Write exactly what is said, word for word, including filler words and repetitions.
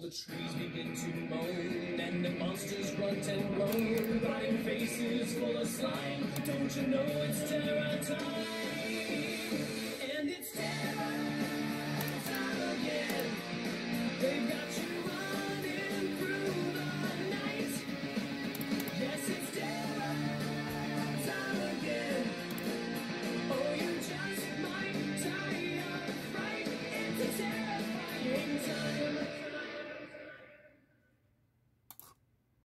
the trees begin to moan, and the monsters grunt and groan. Rotting faces full of slime, don't you know it's terror time?